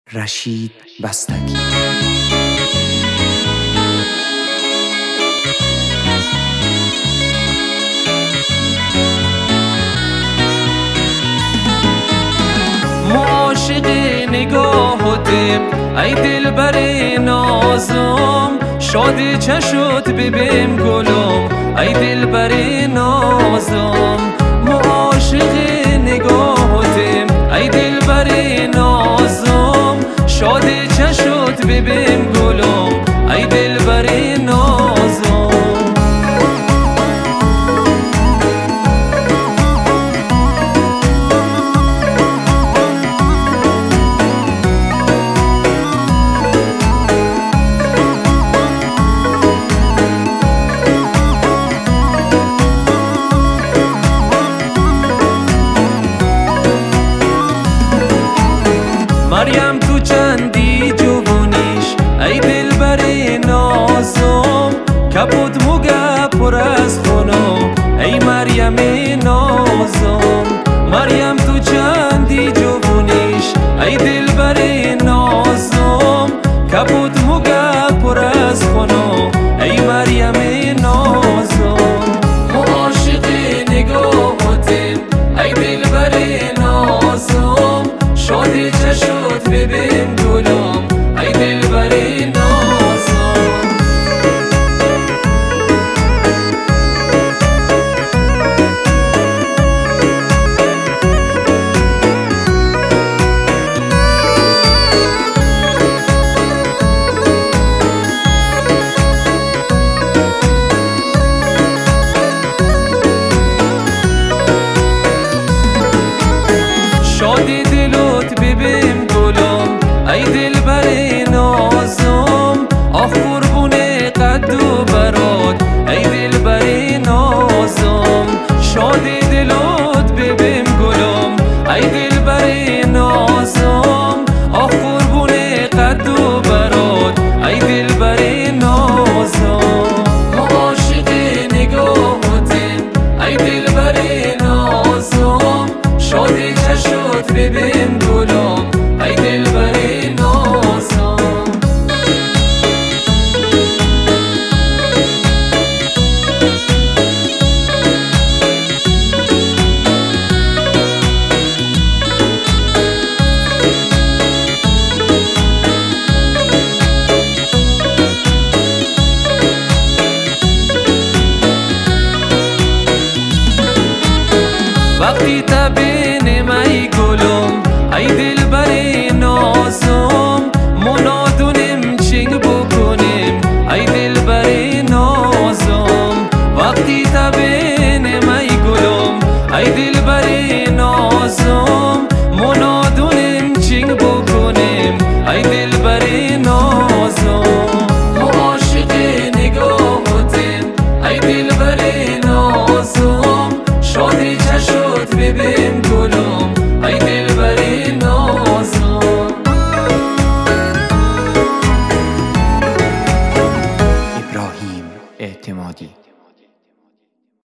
رشید بستگی. عاشق نگاهتم ای دلبر نازم، شادی چشت ببیم گلم ای دلبر نازم. عاشق نگاهتم ای دلبر نازم، شادی چشت ببیم گلم ای دلبر نازم. مریم تو چندی جوونیش ای دلبر نازم، کبود موگه پر از خونم ای مریم نازم. مریم تو چندی جوونیش ای دلبر نازم، کبود موگه پر از خونم ای مریم نازم. عاشق نگاهتم ای دلبر نازم، شادی چشت ببین گلم ای دلبر نازم. شادی دلت ببین گلم ای دلبر نازم، آخ قربونه قد و برات ای دلبر نازم. شادی دلت ببین گلم ای دلبر نازم، آخ قربونه قد و برات ای دلبر نازم. عاشق نگاهتم ای دلبر نازم، شادی چشت ببین گلم ای دلبر نازم. وقتی تبینم ای گلم ای دلبر نازم، منادونم چنگ بکنیم ای دلبر نازم. وقتی تبینم ای گلم ای